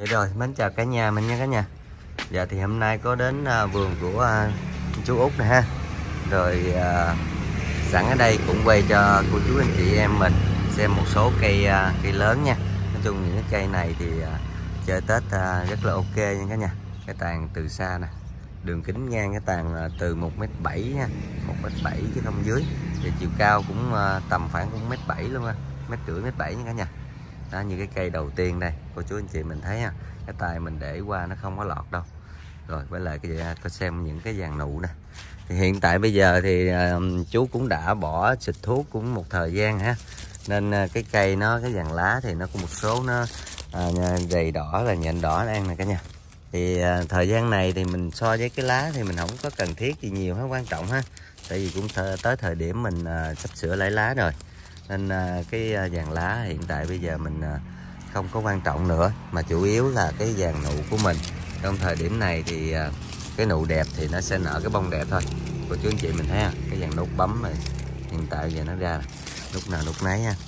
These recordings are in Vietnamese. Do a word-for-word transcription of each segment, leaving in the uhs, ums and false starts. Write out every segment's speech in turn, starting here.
Vậy rồi, mến chào cả nhà mình nha cả nhà. Dạ thì hôm nay có đến uh, vườn của uh, chú Út nè ha. Rồi uh, sẵn ở đây cũng quay cho cô chú anh chị em mình xem một số cây uh, cây lớn nha. Nói chung những cái cây này thì uh, chơi Tết uh, rất là ok nha cả nhà. Cái tàn từ xa nè, đường kính ngang cái tàn uh, từ một mét bảy nha, một mét bảy chứ không dưới. Thì chiều cao cũng uh, tầm khoảng cũng một mét bảy luôn á, mét rưỡi mét bảy nha cả nhà. Đó, như cái cây đầu tiên đây cô chú anh chị mình thấy ha, cái tay mình để qua nó không có lọt đâu. Rồi với lại cái gì có xem những cái dàn nụ nè. Thì hiện tại bây giờ thì uh, chú cũng đã bỏ xịt thuốc cũng một thời gian ha, nên uh, cái cây nó cái dàn lá thì nó có một số nó uh, dày đỏ là nhện đỏ ăn nè cả nhà. Thì uh, thời gian này thì mình so với cái lá thì mình không có cần thiết gì nhiều ha, quan trọng ha, tại vì cũng th tới thời điểm mình uh, sắp sửa lấy lá rồi, nên uh, cái uh, dàn lá hiện tại bây giờ mình uh, không có quan trọng nữa, mà chủ yếu là cái dàn nụ của mình trong thời điểm này thì uh, cái nụ đẹp thì nó sẽ nở cái bông đẹp thôi. Cô chú anh chị mình thấy ha, cái dàn nút bấm này hiện tại giờ nó ra lúc nào lúc nấy ha,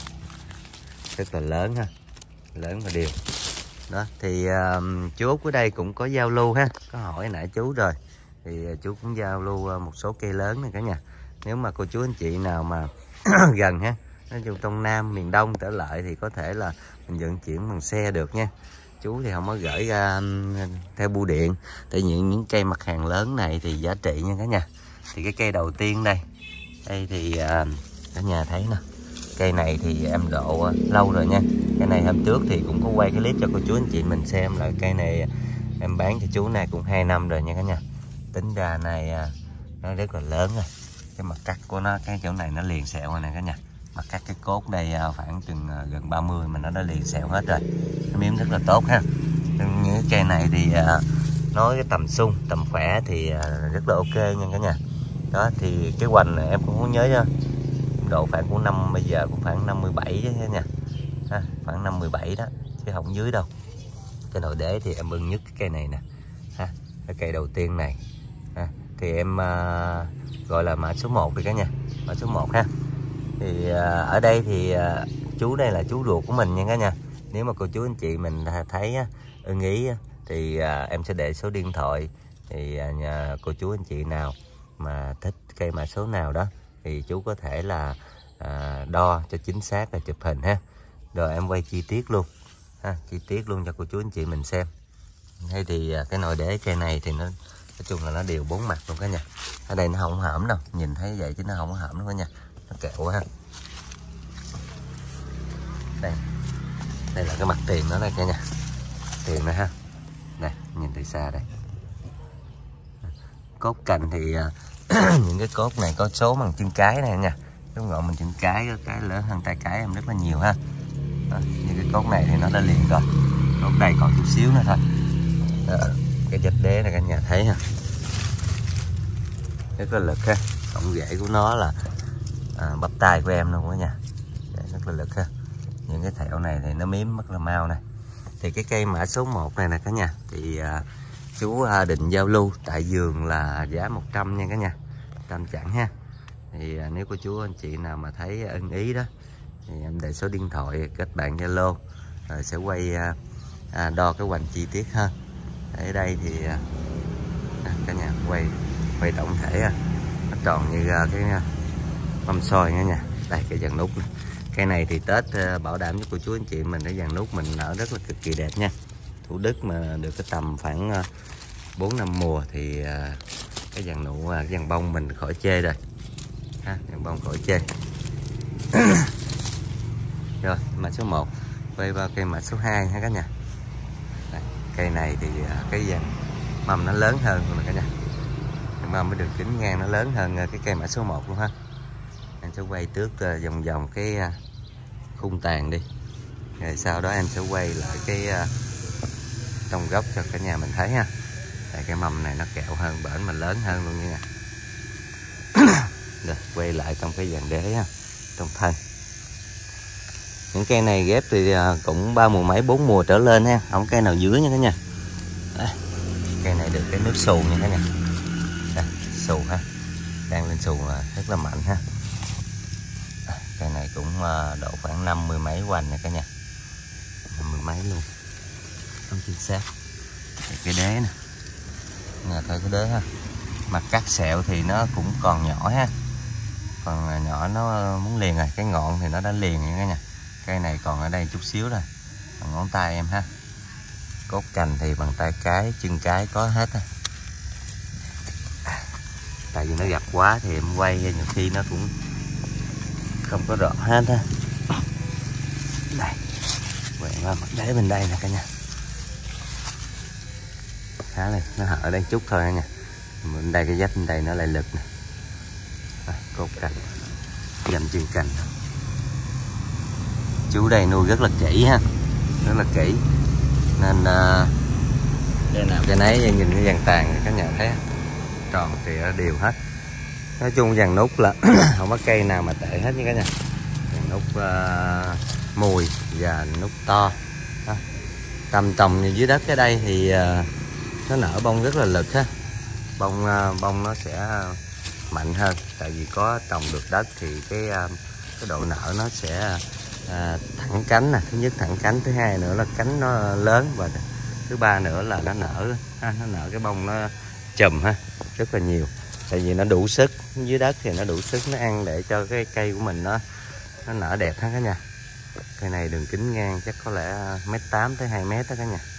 rất là lớn ha, lớn và đều. Đó thì uh, chú Út ở đây cũng có giao lưu ha, có hỏi nãy chú rồi thì uh, chú cũng giao lưu uh, một số cây lớn này cả nhà. Nếu mà cô chú anh chị nào mà gần ha, nói chung trong Nam miền Đông trở lại thì có thể là mình vận chuyển bằng xe được nha. Chú thì không có gửi ra um, theo bưu điện, tại những những cây mặt hàng lớn này thì giá trị nha cả nhà. Thì cái cây đầu tiên đây đây thì uh, cả nhà thấy nè, cây này thì em độ uh, lâu rồi nha. Cây này hôm trước thì cũng có quay cái clip cho cô chú anh chị mình xem, là cây này em bán cho chú này cũng hai năm rồi nha cả nhà. Tính ra này uh, nó rất là lớn rồi. Cái mặt cắt của nó, cái chỗ này nó liền sẹo rồi nè cả nhà. Mặt cắt cái cốt đây khoảng chừng gần ba mươi mà nó đã liền sẹo hết rồi. Nó miếng rất là tốt ha. Những cái cây này thì nói cái tầm sung, tầm khỏe thì rất là ok nha cả nhà. Đó thì cái hoành này em cũng không nhớ nha, độ khoảng của năm bây giờ cũng khoảng năm mươi bảy chứ nha ha, khoảng năm mươi bảy đó chứ không dưới đâu. Cái nồi đế thì em ưng nhất cái cây này nè ha, cái cây đầu tiên này ha. Thì em uh, gọi là mã số một đi cả nhà, mã số một ha. Thì uh, ở đây thì uh, chú đây là chú ruột của mình nha cả nhà. Nếu mà cô chú anh chị mình thấy uh, ưng ý uh, thì uh, em sẽ để số điện thoại. Thì uh, nhà cô chú anh chị nào mà thích cây mã số nào đó thì chú có thể là uh, đo cho chính xác là chụp hình ha. Rồi em quay chi tiết luôn ha, chi tiết luôn cho cô chú anh chị mình xem. Hay thì uh, cái nồi đế cây này thì nó nói chung là nó đều bốn mặt luôn cả nhà. Ở đây nó không hõm đâu, nhìn thấy vậy chứ nó không có hõm đâu cả nhà, nó kẹo ha. Đây, đây là cái mặt tiền nó đây cả nhà, tiền nữa ha. Đây, nhìn từ xa đây. Cốt cành thì những cái cốt này có số bằng chân cái này nha. Cái ngọn mình chân cái, cái lớn hơn tay cái em rất là nhiều ha. Đó, như cái cốt này thì nó đã liền rồi, cốt đây còn chút xíu nữa thôi. Đó, cái vách đế này cả nhà thấy ha, rất là lực ha. Cọng rễ của nó là à, bắp tay của em luôn cả nhà, rất là lực ha. Những cái thẹo này thì nó miếm rất là mau này. Thì cái cây mã số một này nè cả nhà, thì à, chú à, định giao lưu tại vườn là giá một trăm nha cả nhà, một trăm chẵn ha. Thì à, nếu cô chú anh chị nào mà thấy ưng ý đó thì em để số điện thoại kết bạn Zalo, rồi sẽ quay à, à, đo cái hoành chi tiết ha. Ở đây thì à, cả nhà quay quay tổng thể ha, nó tròn như à, cái mâm xôi nha nha. Đây cái dàn nút, cây này thì Tết uh, bảo đảm với cô chú anh chị mình cái dàn nút mình nở rất là cực kỳ đẹp nha. Thủ Đức mà được cái tầm khoảng bốn uh, năm mùa thì uh, cái dàn nụ uh, dàn bông mình khỏi chê rồi ha, dàn bông khỏi chê. Rồi mã số một quay vào cây mã số hai ha cả nhà. Đây, cây này thì uh, cái dàn mầm nó lớn hơn rồi cả nhà, cái mầm mới được kính ngang nó lớn hơn uh, cái cây mã số một luôn ha. Em sẽ quay tước uh, vòng vòng cái uh, khung tàn đi, rồi sau đó em sẽ quay lại cái uh, trong gốc cho cả nhà mình thấy ha. Tại cái mầm này nó kẹo hơn bển mà lớn hơn luôn nha. Rồi quay lại trong cái dàn đế ha, trong thân. Những cây này ghép thì uh, cũng ba mùa mấy bốn mùa trở lên ha, không cây nào dưới nha cả nhà. Đây, cây này được cái nước xù nha cả nhà. Đây, xù ha, đang lên xù uh, rất là mạnh ha. Cây này cũng độ khoảng năm mươi mấy hoành này cả nhà, năm mươi mấy luôn. không chính xác. Cái đế nè, nè thôi cái đế ha, mặt cắt sẹo thì nó cũng còn nhỏ ha, còn nhỏ nó muốn liền rồi, cái ngọn thì nó đã liền nha cả nhà. Cây này còn ở đây chút xíu rồi, bằng ngón tay em ha. Cốt cành thì bằng tay cái, chân cái có hết ha. Tại vì nó gập quá thì em quay nhiều khi nó cũng không có rõ hết ha. Đây, quẹo qua mặt đế bên đây nè cả nhà. Khá là nó hở đây chút thôi nha. Bên đây cái vách bên đây nó lại lực nè. À, cốt cành, dầm chân cành. Chú đây nuôi rất là kỹ ha, rất là kỹ nên uh, cây nào cây nấy nhìn cái vàng tàn các nhà thấy tròn thì đều hết. Nói chung vàng nút là không có cây nào mà tệ hết nha cả nhà. Vàng nút uh, mùi và nút to đó. Tầm trồng dưới đất cái đây thì uh, nó nở bông rất là lực ha, bông uh, bông nó sẽ mạnh hơn, tại vì có trồng được đất thì cái uh, cái độ nở nó sẽ À, thẳng cánh nè, thứ nhất thẳng cánh, thứ hai nữa là cánh nó lớn, và thứ ba nữa là nó nở ha, nó nở cái bông nó chùm ha, rất là nhiều. Tại vì nó đủ sức dưới đất thì nó đủ sức nó ăn để cho cái cây của mình nó nó nở đẹp ha cả nhà. Cây này đường kính ngang chắc có lẽ mét tám tới hai mét đó cả nhà.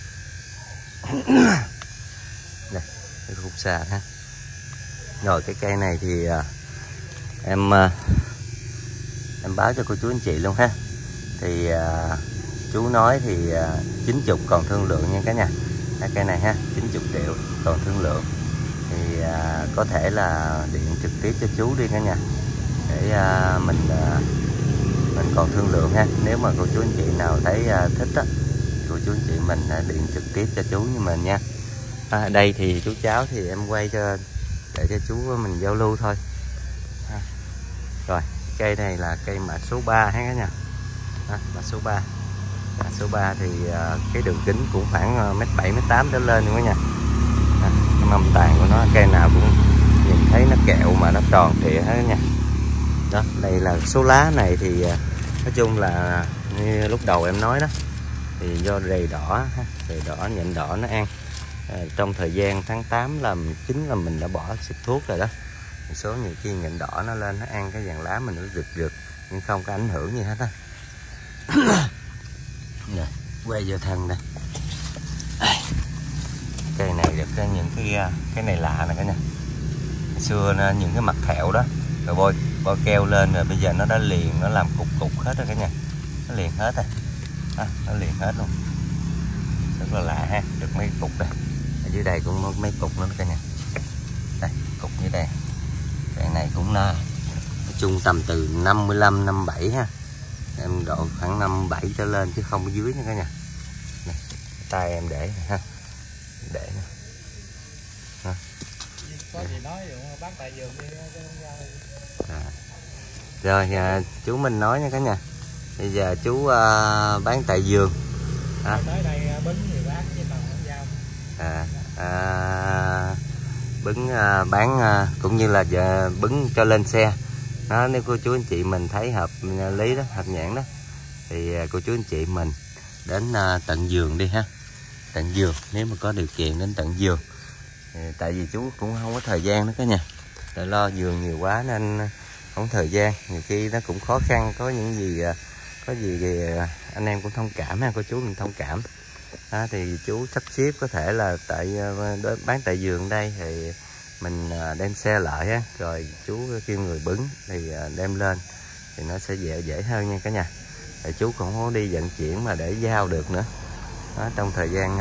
Đây, cái khúc xa ha. Rồi cái cây này thì à, em à, em báo cho cô chú anh chị luôn ha. Thì à, chú nói thì à, chín mươi còn thương lượng nha cả nhà. Cái cây này ha, chín mươi triệu còn thương lượng. Thì à, có thể là điện trực tiếp cho chú đi cả nhà, để à, mình à, mình còn thương lượng ha. Nếu mà cô chú anh chị nào thấy à, thích á, cô chú anh chị mình à, điện trực tiếp cho chú như mình nha. À, đây thì chú cháu thì em quay cho để cho chú mình giao lưu thôi. À, rồi cây này là cây mã số ba ha cả nhà. À, mã số ba, mã số ba thì uh, cái đường kính cũng khoảng uh, mét bảy mét tám trở lên luôn cả nhà. À, cái mâm tàn của nó cây nào cũng nhìn thấy nó kẹo mà nó tròn trịa hết nha. Đó, đây là số lá này thì uh, nói chung là như lúc đầu em nói đó, thì do rầy đỏ, rầy đỏ nhện đỏ nó ăn. À, trong thời gian tháng tám làm chín là mình đã bỏ xịt thuốc rồi đó. Một số nhiều khi nhện đỏ nó lên nó ăn cái vàng lá mình nó rực rực nhưng không có ảnh hưởng gì hết á. Nè, quay vô thân đây. Cây này được cái những cái cái này lạ nè cả nhà. Hồi xưa nó, những cái mặt thẹo đó rồi bôi bôi keo lên rồi bây giờ nó đã liền, nó làm cục cục hết rồi cả nhà. Nó liền hết rồi. À, nó liền hết luôn. Rất là lạ ha, được mấy cục đây. Ở dưới đây cũng có mấy cục nữa cả nhà. Đây, cục như đây. Cây này cũng nói chung tầm từ năm mươi lăm năm mươi bảy ha. Em độ khoảng năm mươi bảy trở lên chứ không có dưới nha cả nhà. Này, tay em để ha. Để nè. Ha. Có gì nói bán tại vườn đi. À. Rồi à, chú mình nói nha cả nhà. Bây giờ chú à, bán tại vườn. À. Tới đây bứng thì bán chứ còn không giao. À, à, bứng à, bán à, cũng như là à, bứng cho lên xe. Đó, nếu cô chú anh chị mình thấy hợp lý đó, hợp nhãn đó, thì cô chú anh chị mình đến uh, tận vườn đi ha, tận vườn nếu mà có điều kiện đến tận vườn. Thì, tại vì chú cũng không có thời gian nữa cả nhà, tại lo vườn nhiều quá nên không có thời gian, nhiều khi nó cũng khó khăn, có những gì có gì thì anh em cũng thông cảm ha, cô chú mình thông cảm. Đó, thì chú sắp xếp có thể là tại uh, bán tại vườn đây thì mình đem xe lại á, rồi chú kêu người bứng thì đem lên thì nó sẽ dễ dễ hơn nha cả nhà. Thì chú cũng không có đi vận chuyển mà để giao được nữa. Đó, trong thời gian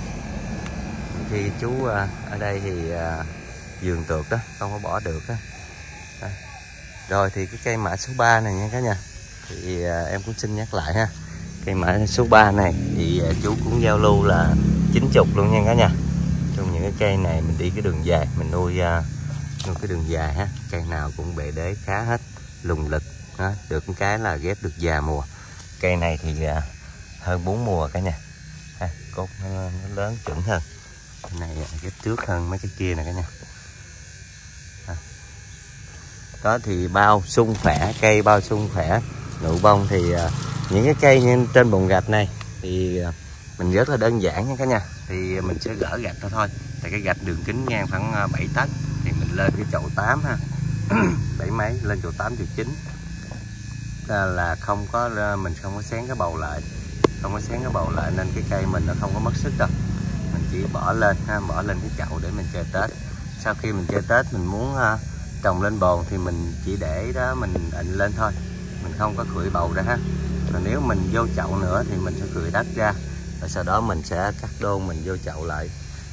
khi chú ở đây thì vườn tược đó không có bỏ được á. Đó. Rồi thì cái cây mã số ba này nha cả nhà, thì em cũng xin nhắc lại ha, cây mã số ba này thì chú cũng giao lưu là chín mươi luôn nha cả nhà. Trong những cái cây này mình đi cái đường dài, mình nuôi uh, nuôi cái đường dài ha, cây nào cũng bệ đế khá hết, lùng lực đó. Được cái là ghép được già mùa. Cây này thì uh, hơn bốn mùa cả nhà ha, cốt nó, nó lớn chuẩn hơn. Cái này ghép trước hơn mấy cái kia nè cả nhà. Ha. Đó thì bao sung khỏe, cây bao sung khỏe, nụ bông thì uh, những cái cây như trên bồn gạch này thì uh, mình rất là đơn giản nha cả nhà. Thì mình sẽ gỡ gạch ra thôi. Tại cái gạch đường kính ngang khoảng bảy tấc thì mình lên cái chậu tám ha. Bảy mấy lên chậu tám chậu chín là, là không có, mình không có xén cái bầu lại, không có xén cái bầu lại nên cái cây mình nó không có mất sức đâu. Mình chỉ bỏ lên ha, bỏ lên cái chậu để mình chơi Tết. Sau khi mình chơi Tết mình muốn uh, trồng lên bồn thì mình chỉ để đó mình ịnh lên thôi, mình không có khưởi bầu ra ha. Và nếu mình vô chậu nữa thì mình sẽ khưởi đất ra, và sau đó mình sẽ cắt đôn mình vô chậu lại.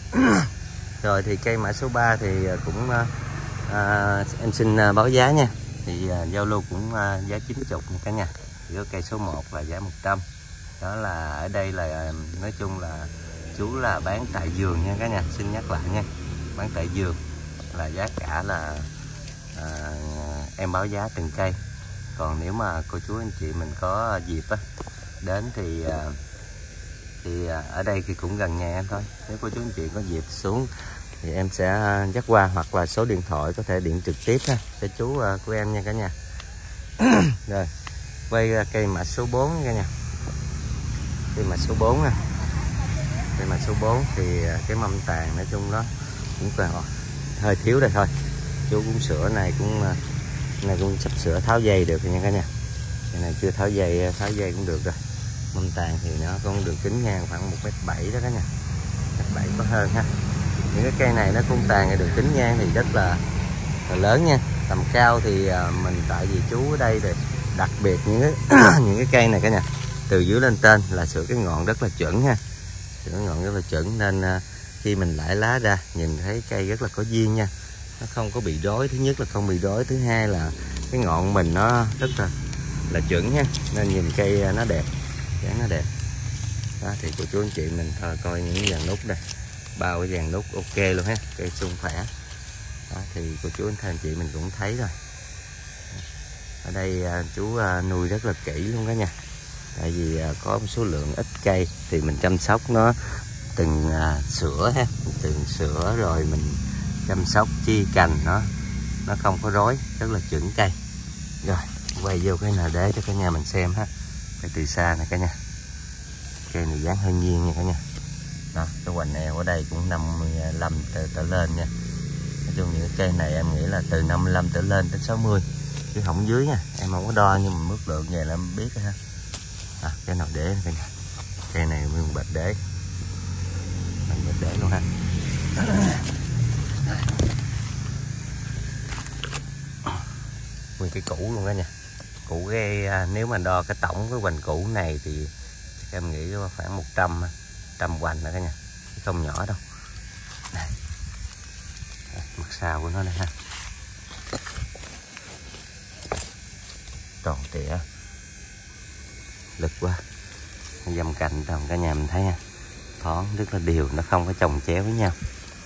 Rồi thì cây mã số ba thì cũng uh, uh, em xin uh, báo giá nha. Thì uh, giao lưu cũng uh, giá chín mươi nha cả nhà. Thì có cây số một là giá một trăm. Đó là ở đây là nói chung là chú là bán tại vườn nha cả nhà, xin nhắc lại nha, bán tại vườn là giá cả là à, em báo giá từng cây. Còn nếu mà cô chú anh chị mình có dịp á đến thì à, thì ở đây thì cũng gần nhà em thôi. Nếu cô chú anh chị có dịp xuống thì em sẽ dắt qua, hoặc là số điện thoại có thể điện trực tiếp ha cho chú à, của em nha cả nhà. Rồi quay cây mã số bốn nha cả nhà. Cây mã số bốn nè, cây mã số bốn thì cái mâm tàn nói chung đó cũng còn hơi thiếu đây thôi. Chú cũng sửa này cũng này cũng sắp sửa tháo dây được rồi nha cả nhà. Cái này chưa tháo dây, tháo dây cũng được rồi. Mâm tàn thì nó cũng được kính ngang khoảng một mét bảy đó cả nhà, một mét bảy có hơn ha. Những cái cây này nó cung tàn này được kính ngang thì rất là, là lớn nha. Tầm cao thì mình tại vì chú ở đây thì đặc biệt những cái những cái cây này cả nhà, từ dưới lên trên là sửa cái ngọn rất là chuẩn ha, sửa cái ngọn rất là chuẩn nên uh, khi mình lãi lá ra nhìn thấy cây rất là có duyên nha, nó không có bị rối. Thứ nhất là không bị rối, thứ hai là cái ngọn mình nó rất là là chuẩn nha, nên nhìn cây nó đẹp, dáng nó đẹp. Đó thì cô chú anh chị mình thôi coi những dàn nút đây, bao cái dàn nút ok luôn ha, cây sung khỏe. Đó thì cô chú anh chị mình cũng thấy rồi. Ở đây uh, chú uh, nuôi rất là kỹ luôn đó nha. Tại vì uh, có một số lượng ít cây thì mình chăm sóc nó từng uh, sữa ha, từng sữa rồi mình chăm sóc chi cành nó nó không có rối, rất là chuẩn cây. Rồi quay vô cái nào để cho cả nhà mình xem ha. Cái từ xa này cả nhà, cây này dáng hơi nghiêng nha cả nhà. Đó, cái hoành eo ở đây cũng năm mươi lăm trở, trở lên nha. Nói chung những cây này em nghĩ là từ năm mươi lăm trở lên đến sáu mươi chứ không dưới nha. Em không có đo nhưng mà mức lượng về là em biết ha. À, cái nào để cây này, cây này nguyên bệt đế, bệt đế luôn ha. Nguyên cái cũ luôn đó nha, cũ cái nếu mà đo cái tổng cái hoành cũ này thì em nghĩ khoảng một trăm trăm hoành nữa cả nhà, chứ không nhỏ đâu. Đây. Đây, mặt sau của nó đây ha, tròn tỉa lực quá, dăm cành trồng cả nhà mình thấy ha, thoáng rất là đều, nó không có chồng chéo với nhau.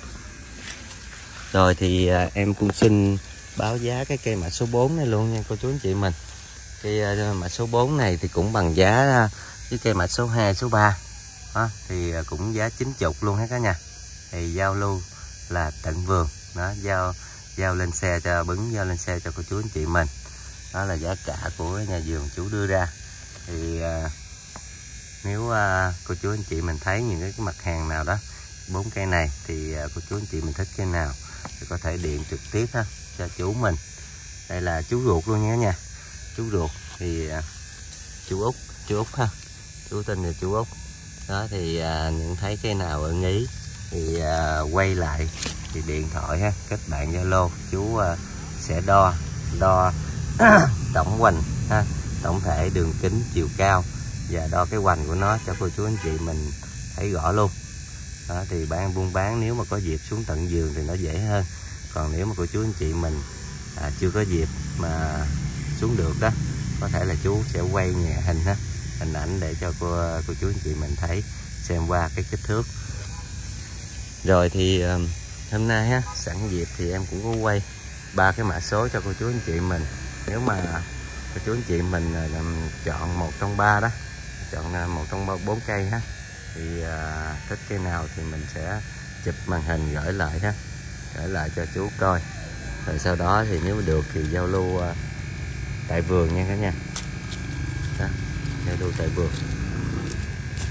Rồi thì à, em cũng xin báo giá cái cây mã số bốn này luôn nha cô chú anh chị mình. Cây à, mã số bốn này thì cũng bằng giá à, với cây mã số hai, số ba đó, thì à, cũng giá chín mươi luôn hết cả nhà. Thì giao lưu là tận vườn đó, giao giao lên xe cho bứng, giao lên xe cho cô chú anh chị mình. Đó là giá cả của nhà vườn chú đưa ra. Thì à, nếu à, cô chú anh chị mình thấy những cái mặt hàng nào đó bốn cây này thì à, cô chú anh chị mình thích cây nào thì có thể điện trực tiếp ha cho chú mình. Đây là chú ruột luôn nha nha, chú ruột thì à, chú Út, chú Út ha, chú tên là chú Út. Đó thì à, những thấy cây nào ưng ý thì à, quay lại thì điện thoại ha, kết bạn Zalo, chú à, sẽ đo đo tổng hoành ha, tổng thể đường kính chiều cao và đo cái hoành của nó cho cô chú anh chị mình thấy rõ luôn. Đó thì bán buôn bán nếu mà có dịp xuống tận vườn thì nó dễ hơn. Còn nếu mà cô chú anh chị mình à, chưa có dịp mà xuống được đó, có thể là chú sẽ quay nhẹ hình ha, hình ảnh để cho cô cô chú anh chị mình thấy xem qua cái kích thước. Rồi thì um, hôm nay ha, sẵn dịp thì em cũng có quay ba cái mã số cho cô chú anh chị mình. Nếu mà cô chú anh chị mình um, chọn một trong ba đó, chọn một trong bốn cây ha, thì uh, thích cây nào thì mình sẽ chụp màn hình gửi lại ha, gửi lại cho chú coi. Rồi sau đó thì nếu được thì giao lưu uh, tại vườn nha cả nhà. Đó, giao lưu tại vườn. Ok,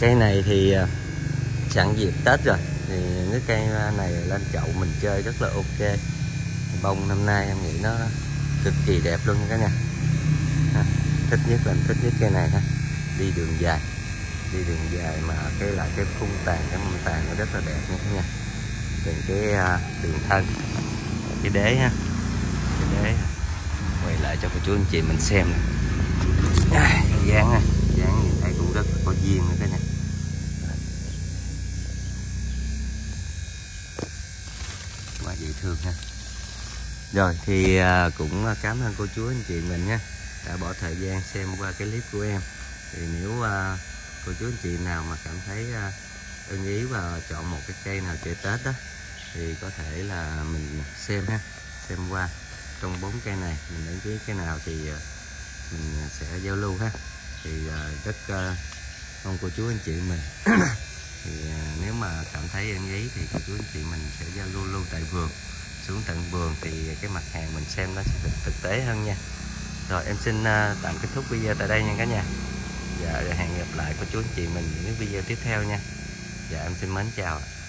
Cây này thì sẵn dịp Tết rồi thì cái cây này lên chậu mình chơi rất là ok. Bông năm nay em nghĩ nó cực kỳ đẹp luôn nha cả nhà. Thích nhất là thích nhất cây này ha. Đi đường dài, đi đường dài mà cái lại cái khung tàn, cái mâm tàn nó rất là đẹp nha cả nhà. Từng cái đường thân, cái đế ha, cái đế quay lại cho cô chú anh chị mình xem nè. À, dáng ha, dáng nhìn thấy cũng rất là có duyên nữa cả nhà. Quá dễ thương ha. Rồi thì cũng cảm ơn cô chú anh chị mình nha, đã bỏ thời gian xem qua cái clip của em. Thì nếu cô chú anh chị nào mà cảm thấy ưng ý và chọn một cái cây nào chơi Tết đó thì có thể là mình xem ha, xem qua trong bốn cây này mình ưng ý cái nào thì mình sẽ giao lưu ha. Thì rất mong cô chú anh chị mình thì nếu mà cảm thấy ưng ý thì cô chú anh chị mình sẽ giao lưu lưu tại vườn, xuống tận vườn thì cái mặt hàng mình xem nó sẽ thực, thực tế hơn nha. Rồi em xin tạm kết thúc video tại đây nha cả nhà. Dạ, hẹn gặp lại cô chú anh chị mình những cái video tiếp theo nha. Dạ em xin mến chào.